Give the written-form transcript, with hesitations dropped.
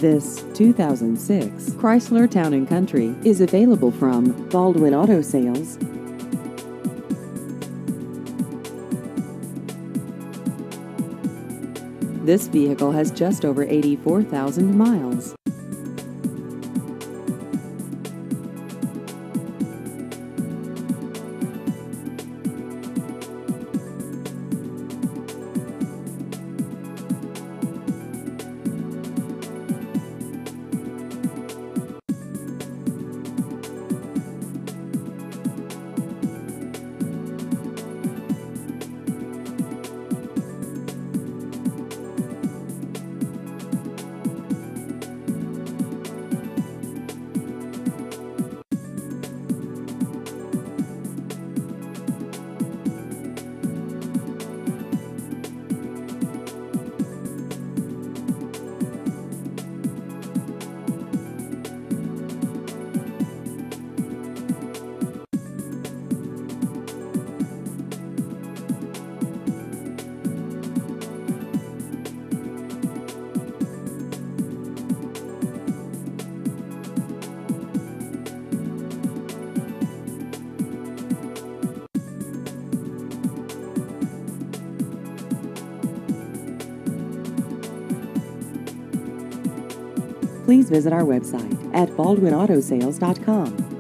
This 2006 Chrysler Town & Country is available from Baldwin Auto Sales. This vehicle has just over 84,000 miles. Please visit our website at baldwinautosales.com.